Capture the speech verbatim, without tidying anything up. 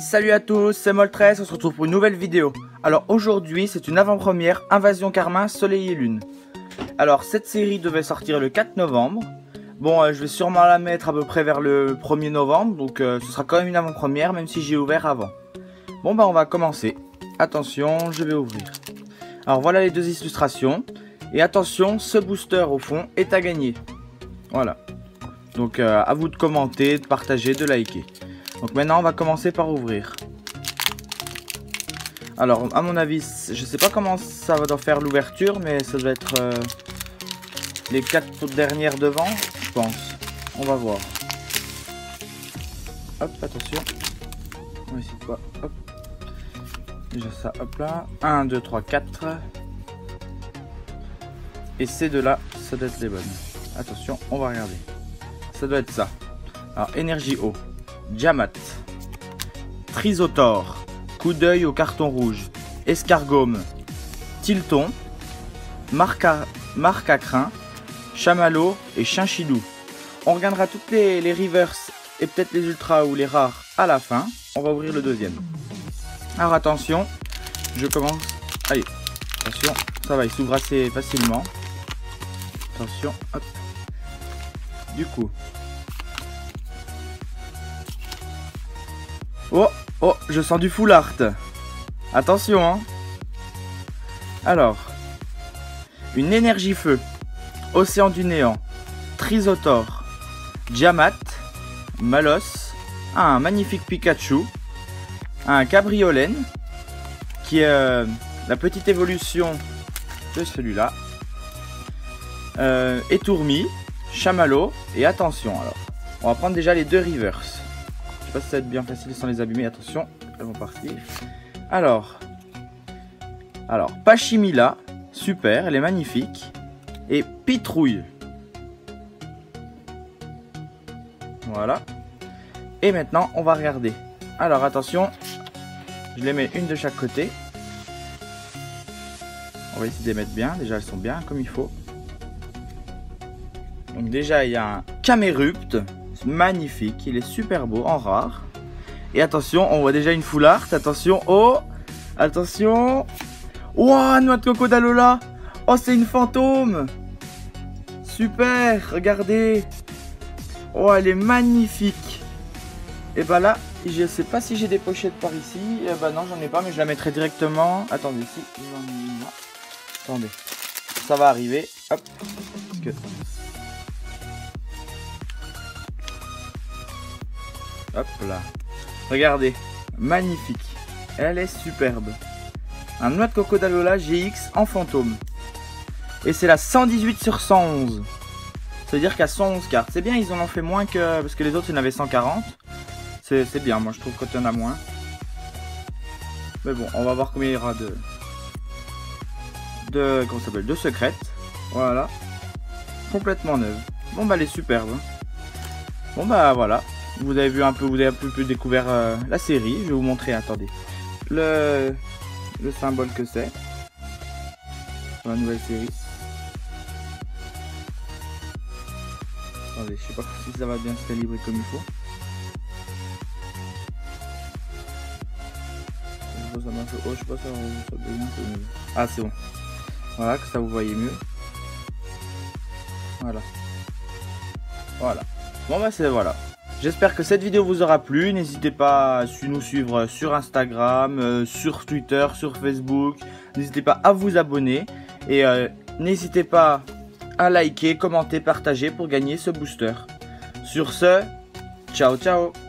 Salut à tous, c'est Moltres, on se retrouve pour une nouvelle vidéo. Alors aujourd'hui c'est une avant-première Invasion Carmin Soleil et Lune. Alors cette série devait sortir le quatre novembre. Bon euh, je vais sûrement la mettre à peu près vers le premier novembre. Donc euh, ce sera quand même une avant-première même si j'ai ouvert avant. Bon bah on va commencer. Attention, je vais ouvrir. Alors voilà les deux illustrations. Et attention, ce booster au fond est à gagner. Voilà. Donc euh, à vous de commenter, de partager, de liker. Donc maintenant on va commencer par ouvrir. Alors à mon avis, je sais pas comment ça va faire l'ouverture, mais ça doit être euh, les quatre dernières devant, je pense. On va voir. Hop, attention. On va essayer de voir. Hop. Déjà ça, hop là. un, deux, trois, quatre. Et ces deux-là, ça doit être les bonnes. Attention, on va regarder. Ça doit être ça. Alors, énergie eau. Diamat. Trisotor. Coup d'œil au carton rouge. Escargome. Tilton. Marca, Marcacrin. Chamallow et Chinchidou. On regardera toutes les, les reverse et peut-être les ultras ou les rares à la fin. On va ouvrir le deuxième. Alors attention, je commence. Allez, attention, ça va, il s'ouvre assez facilement. Attention, hop. Du coup. Oh, oh, je sens du full art. Attention, hein. Alors, une énergie feu, océan du néant, Trisotor, Diamat, Malos, un magnifique Pikachu, un Cabriolène, qui est euh, la petite évolution de celui-là, euh, Étourmi, Chamallow, et attention alors, on va prendre déjà les deux reverse. Je sais pas si ça va être bien facile sans les abîmer, attention, elles vont partir. Alors, alors Pachimila, super, elle est magnifique, et Pitrouille. Voilà. Et maintenant, on va regarder. Alors attention, je les mets une de chaque côté. On va essayer de les mettre bien. Déjà, elles sont bien comme il faut. Donc déjà, il y a un Camerupt. Magnifique. Il est super beau, en rare. Et attention, on voit déjà une full art. Attention. Oh, attention. Wow, noix de coco d'Alola. Oh, c'est une fantôme. Super, regardez. Oh, elle est magnifique. Et bah là, je sais pas si j'ai des pochettes par ici. Eh bah non, j'en ai pas, mais je la mettrai directement. Attendez, si. Attendez. Ça va arriver. Hop. Parce que... Hop là. Regardez. Magnifique. Elle est superbe. Un noix de coco d'Alola G X en fantôme. Et c'est la cent dix-huit sur cent onze. Ça veut dire qu'il y a cent onze cartes. C'est bien, ils en ont fait moins que... Parce que les autres, il y en avait cent quarante. C'est bien, moi je trouve quand il y en a moins. Mais bon, on va voir combien il y aura de... De... Comment ça s'appelle? De secrètes. Voilà. Complètement neuve. Bon bah elle est superbe. Bon bah voilà. Vous avez vu un peu, vous avez un peu, peu découvert euh, la série. Je vais vous montrer, attendez. Le... Le symbole que c'est. Sur la nouvelle série. Attendez, je sais pas si ça va bien se calibrer comme il faut. Oh, je sais pas, ça, ça devient un peu mieux. Ah, c'est bon. Voilà, que ça vous voyez mieux. Voilà. Voilà. Bon, bah, c'est voilà. J'espère que cette vidéo vous aura plu. N'hésitez pas à nous suivre sur Instagram, euh, sur Twitter, sur Facebook. N'hésitez pas à vous abonner. Et euh, n'hésitez pas à liker, commenter, partager pour gagner ce booster. Sur ce, ciao, ciao.